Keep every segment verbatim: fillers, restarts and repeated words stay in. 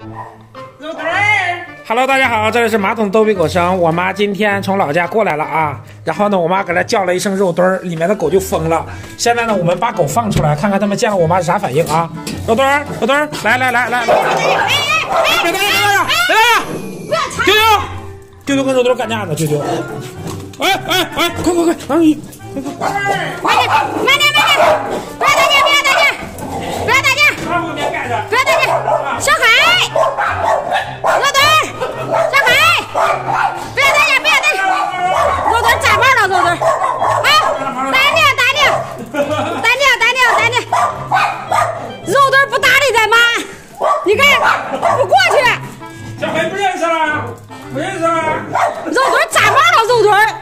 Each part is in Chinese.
肉墩儿 ，Hello， 大家好，这里是马桶逗比狗声。我妈今天从老家过来了啊，然后呢，我妈给她叫了一声肉墩儿，里面的狗就疯了。现在呢，我们把狗放出来，看看他们见了我妈是啥反应啊。肉墩儿，肉墩儿，来来来来来，别打呀，别打呀，别打呀！丢丢，丢丢跟肉墩儿干架呢，丢丢。哎哎哎，快快快，让你。 慢点，慢点，慢点，不要打架，不要打架，不要打架，不要打架，小海，肉墩儿，小海，不要打架，不要打架，肉墩儿炸毛了，肉墩儿，好，单掉，单掉，单掉，单掉，单掉，肉墩儿不搭理咱妈，你看，不过去， 小海不认识了，不认识了， 肉墩儿炸毛了，肉墩儿。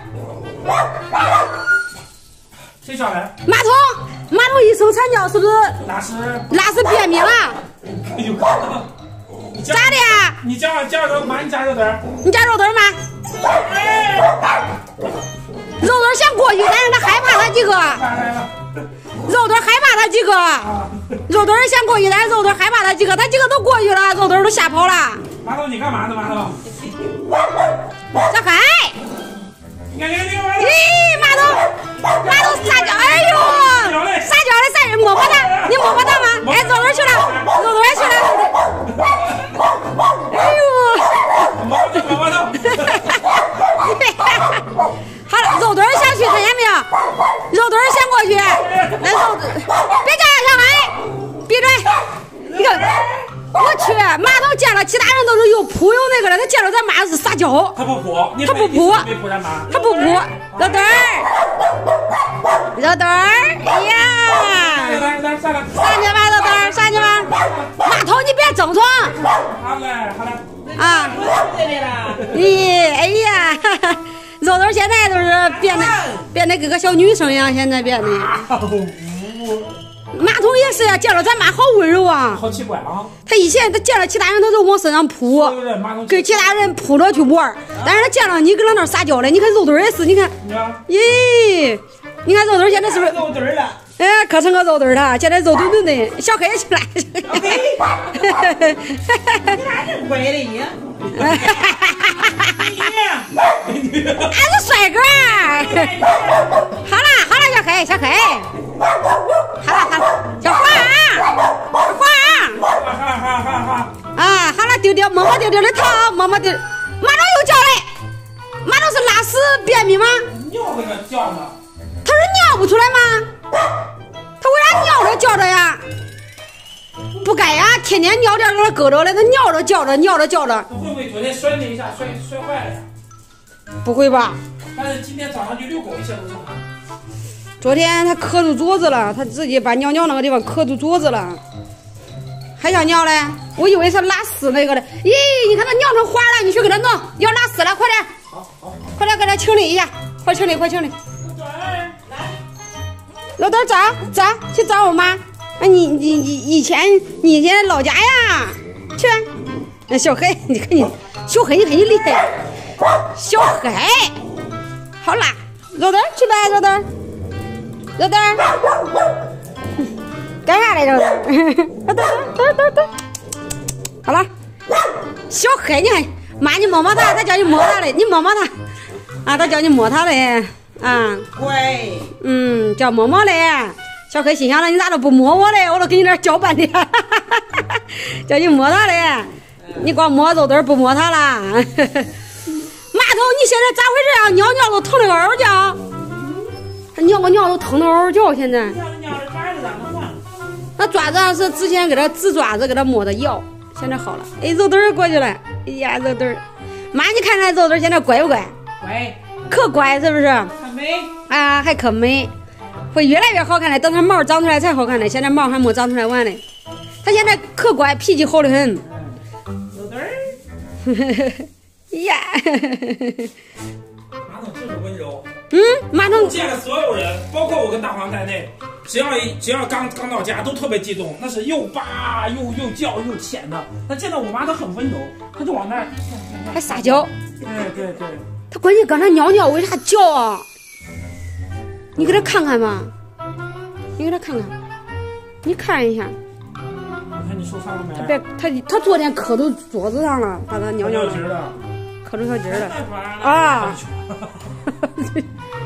谁上来？ 马桶，马桶一声惨叫，是不是？ 拉屎， 拉屎便秘了。 有可能。 咋的呀？ 你叫叫肉妈，你叫肉墩儿。 你叫肉墩儿吗？肉墩儿想过去，但是他害怕他几个。肉墩儿害怕他几个。肉墩儿想过去，但是肉墩儿害怕他几个，他几个都过去了，肉墩儿都吓跑了。 马桶，你干嘛呢？马桶。 小海。 你看，你看，你看， 咦，马桶，马桶撒娇，哎呦，撒娇的撒娇，摸摸它，你摸摸它吗？哎，肉墩去了，肉墩去了，哎呦， 摸摸它，摸摸它。 好了，肉墩想去，看见没有？肉墩想过去，那肉墩，别叫了，小海，闭嘴，你看。 我去，马桶见了其他人都是又扑又那个的，他见了咱妈是撒娇。 他不扑， 他不扑，他不扑。肉墩儿，肉墩儿，哎呀！ 来来上来， 上去吧，肉墩儿，上去吧。马桶你别争床。 好嘞，好嘞。 啊。咦，哎呀，肉墩儿现在都是变得变得跟个小女生一样，现在变得。马桶也是呀，见了咱妈好温柔啊， 好奇怪啊！ 他以前他见了其他人，他都往身上扑，跟其他人扑着去玩，但是他见了你跟他那撒娇了。你看肉墩也是，你看，咦，你看肉墩现在是不是肉墩了？ 哎，可成个肉墩了，现在肉墩墩的，小黑起来。 你哪是乖的你？ 俺是帅哥。好了好了，小黑小黑。 好了好了，小花小花啊，好了，丢丢摸摸丢丢的头，摸摸丢。马桶又叫嘞，马桶是拉屎便秘吗？ 尿为啥叫呢？ 他是尿不出来吗？他为啥尿着叫着呀？不该呀，天天尿垫搁那搁着嘞，他尿着叫着，尿着叫着。 他会不会昨天摔了一下，摔摔坏了呀？ 不会吧？ 但是今天早上去遛狗，一切都正常。 昨天他磕住桌子了，他自己把尿尿那个地方磕住桌子了，还想尿嘞？我以为是拉屎那个嘞。咦，你看他尿成花了，你去给他弄，要拉屎了，快点！ 好，好， 快点给他清理一下，快清理，快清理。老豆找找去找我妈。啊，你你你以前你以前老家呀？去。那小黑，你看你，小黑你看你厉害，小黑。好啦，老豆去吧，老豆。 肉墩儿，干啥来着？肉墩儿，墩墩墩，好了，小黑，你看，妈，你摸摸它，它叫你摸它嘞，你摸摸它，啊，它叫你摸它嘞，啊， 乖， 嗯，叫摸摸嘞。小黑心想了，你咋都不摸我嘞？我都给你那叫半天，叫你摸它嘞，你光摸肉墩儿不摸它啦。马桶，你现在咋回事啊？尿尿都疼得嗷叫。 他尿个尿都疼得嗷嗷叫，现在。那爪子是之前给他指爪子给他摸的药，现在好了。哎，肉墩儿过去了，哎呀，肉墩儿，妈，你看看肉墩儿现在乖不乖？ 乖， 可乖是不是？ 可美啊，还可美，会越来越好看的。等它毛长出来才好看的，现在毛还没长出来完呢。他现在可乖，脾气好得很。 肉墩儿， 呀。 马桶就是温柔。 嗯，马桶见了所有人，包括我跟大黄在内，只要一只要刚刚到家，都特别激动，那是又叭又又叫又舔的。他见到我妈，他很温柔，他就往那儿还撒娇。 对对对， 他关键刚才尿尿为啥叫啊？你给他看看吧，你给他看看，你看一下。 你看你受伤了没？ 他别他他昨天磕到桌子上了，把他尿尿了， 了， 磕住小鸡儿了啊！